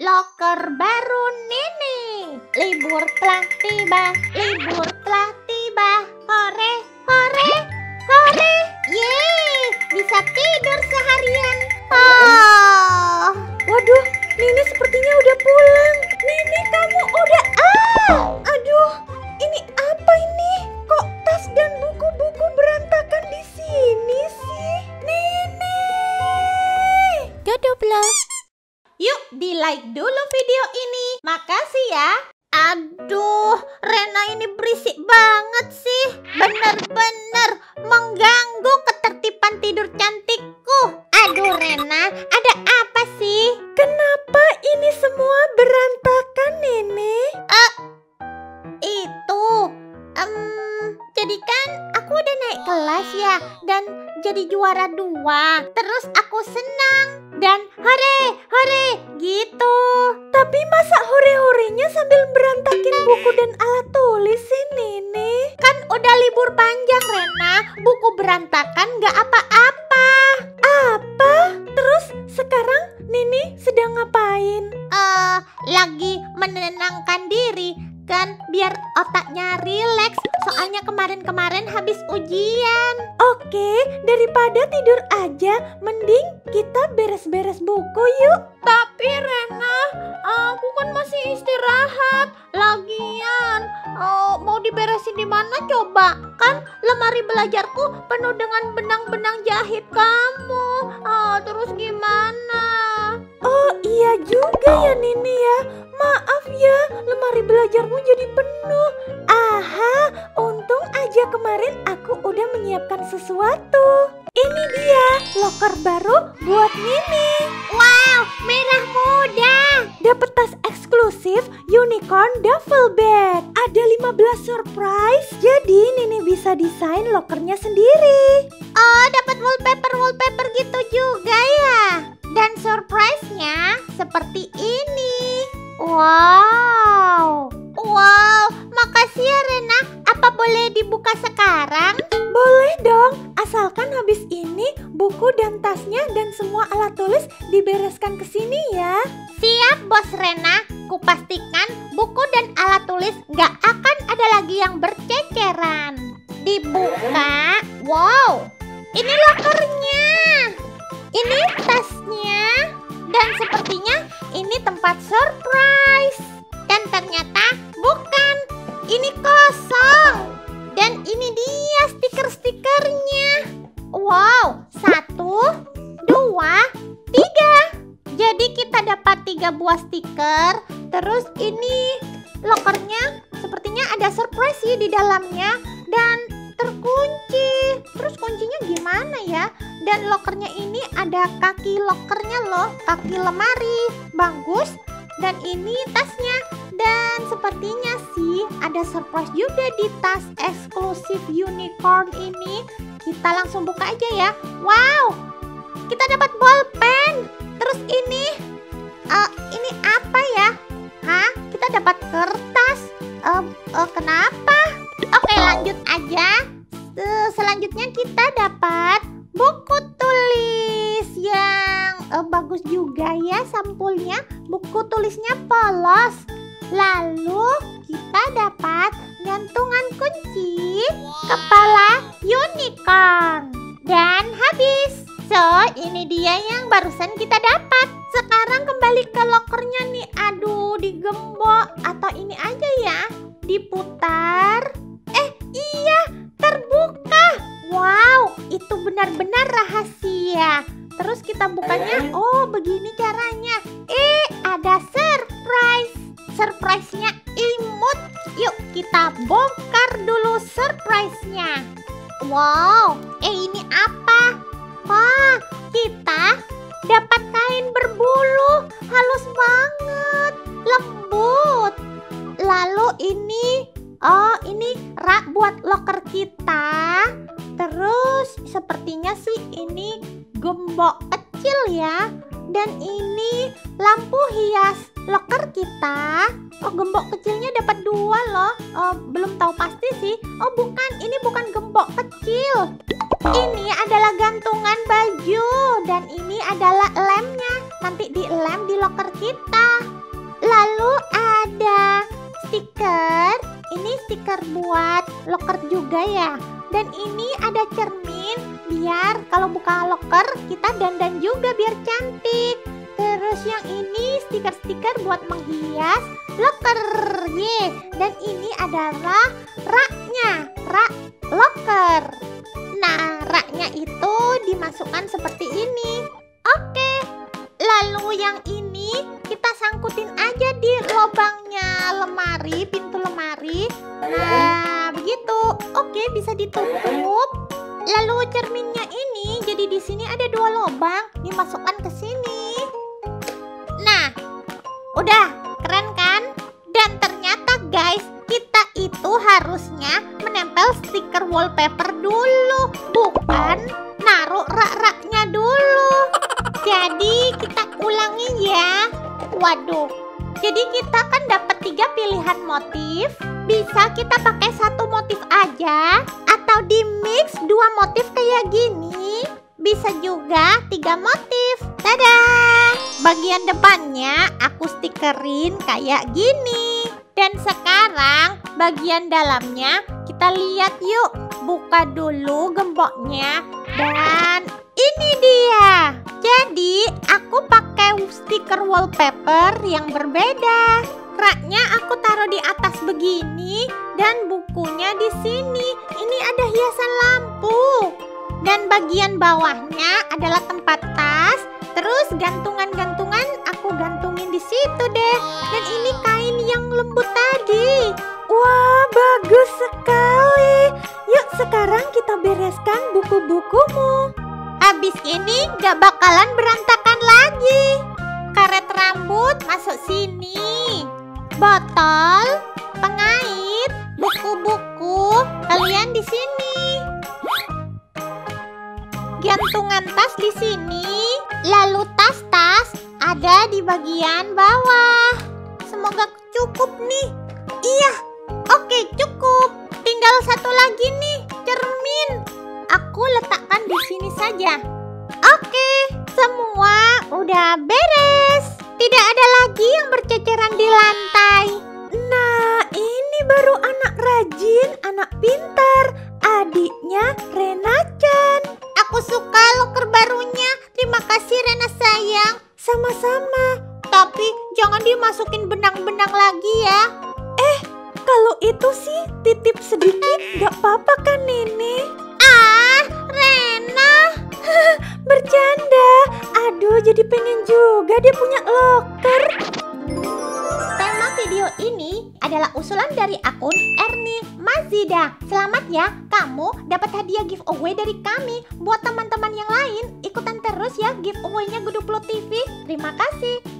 loker baru Nini. Libur telah tiba, libur telah tiba. Hore, hore, hore. Yeay, bisa tidur seharian. Oh. Waduh, Nini sepertinya udah pulang. Nini, kamu udah... Aduh, ini apa ini? Kok tas dan buku-buku berantakan di sini sih? Nini! Duduk. Yuk, di-like dulu video ini. Makasih ya. Aduh, Rena ini berisik banget sih. Bener-bener mengganggu ketertiban tidur cantikku. Aduh Rena, ada apa sih? Kenapa ini semua berantakan, Nini? Jadi kan aku udah naik kelas ya, dan jadi juara 2. Terus aku senang dan hore, hore gitu. Tapi masa hore-horenya sambil berantakin buku dan alat tulis sih, Nini? Kan udah libur panjang Rena, buku berantakan gak apa-apa. Apa? Terus sekarang Nini sedang ngapain? Lagi menenangkan diri kan, biar otaknya rileks. Soalnya kemarin-kemarin habis ujian. Oke, daripada tidur aja, mending kita beres-beres buku yuk. Tapi Rena, aku kan masih istirahat. Lagian, mau diberesin di mana coba? Kan lemari belajarku penuh dengan benang-benang jahit kamu. Terus gimana? Oh iya juga ya Nini ya. Maaf ya, lemari belajarmu jadi penuh. Aha, untung aja kemarin aku udah menyiapkan sesuatu. Ini dia, loker baru buat Nini. Wow, merah muda. Dapat tas eksklusif Unicorn Duffel Bag. Ada 15 surprise, jadi Nini bisa desain lokernya sendiri. Oh, dapat wallpaper gitu juga ya. Dan surprise-nya seperti ini. Wow, makasih ya Rena. Apa boleh dibuka sekarang? Boleh dong, asalkan habis ini buku dan tasnya dan semua alat tulis dibereskan ke sini ya. Siap Bos Rena, kupastikan buku dan alat tulis gak akan ada lagi yang berceceran. Dibuka, wow, ini lokernya, ini tasnya, dan sepertinya ini tempat surprise. Dan ternyata bukan, ini kosong. Dan ini dia stiker-stikernya. Wow, 1, 2, 3. Jadi kita dapat 3 buah stiker. Terus ini lokernya sepertinya ada surprise sih di dalamnya. Dan terkunci. Terus kuncinya gimana ya? Dan lokernya ini ada kaki lokernya loh, kaki lemari. Bagus. Dan ini tasnya. Dan sepertinya sih ada surprise juga di tas eksklusif Unicorn ini. Kita langsung buka aja ya. Wow, kita dapat bolpen. Terus ini apa ya? Hah? Kita dapat kertas. Kenapa? Oke, lanjut aja. Selanjutnya kita dapat buku tulis yang bagus juga ya sampulnya. Buku tulisnya polos. Lalu kita dapat gantungan kunci kepala unicorn. Dan habis. So, ini dia yang barusan kita dapat. Sekarang kembali ke lokernya nih. Aduh, digembok. Atau ini aja ya, diputar. Iya, terbuka. Wow, itu benar-benar rahasia. Terus kita bukanya, oh begini caranya. Ada surprise. Surprise-nya imut. Yuk kita bongkar dulu surprise-nya. Wow, ini apa? Wah, kita dapat kain berbulu. Halus banget, lembut. Lalu ini, rak buat loker kita. Terus sepertinya sih ini gembok kecil ya. Dan ini lampu hias loker kita. Oh, gembok kecilnya dapat 2 loh. Belum tahu pasti sih. Oh bukan, ini bukan gembok kecil. Ini adalah gantungan baju. Dan ini adalah lemnya. Nanti dilem di loker kita. stiker buat loker juga ya. Dan ini ada cermin biar kalau buka loker kita dandan juga biar cantik. Terus yang ini stiker-stiker buat menghias loker. Dan ini adalah raknya, rak loker. Nah, raknya itu dimasukkan seperti ini. Oke. Lalu yang ini kita sangkutin aja di lubangnya lemari, pintu lemari. Nah, begitu. Oke, bisa ditutup. Lalu cerminnya ini jadi di sini ada 2 lubang, dimasukkan ke sini. Nah, udah keren kan? Dan ternyata guys, kita itu harusnya menempel stiker wallpaper dulu, bukan naruh rak-raknya dulu. Jadi kita ulangi ya. Waduh. Jadi kita kan dapat 3 pilihan motif. Bisa kita pakai 1 motif aja atau di mix 2 motif kayak gini. Bisa juga 3 motif. Dadah. Bagian depannya aku stikerin kayak gini. Dan sekarang bagian dalamnya kita lihat yuk. Buka dulu gemboknya. Dan ini dia. Jadi aku pakai stiker wallpaper yang berbeda. Raknya aku taruh di atas begini dan bukunya di sini. Ini ada hiasan lampu. Dan bagian bawahnya adalah tempat tas. Terus gantungan-gantungan aku gantungin di situ deh. Dan ini kain yang lembut tadi. Wah, bagus sekali. Yuk sekarang kita bereskan buku-bukumu. Habis ini gak bakalan berantakan lagi. Karet rambut masuk sini. Botol, pengait, buku-buku kalian di sini. Gantungan tas di sini. Lalu tas-tas ada di bagian bawah. Semoga cukup nih. Iya, oke cukup. Tinggal 1 lagi nih, cermin. Aku letakkan di sini saja. Oke, semua udah beres. Tidak ada lagi yang berceceran di lantai. Nah, ini baru anak rajin, anak pintar. Adiknya Rena Chan. Aku suka loker barunya. Terima kasih Rena sayang. Sama-sama. Tapi jangan dimasukin benang-benang lagi ya. Kalau itu sih titip sedikit, gak apa-apa kan Nini? Rena. Bercanda. Aduh, jadi pengen juga dia punya loker. Tema video ini adalah usulan dari akun Erni Mazida. Selamat ya, kamu dapat hadiah giveaway dari kami. Buat teman-teman yang lain, ikutan terus ya giveaway-nya Guduplo TV. Terima kasih.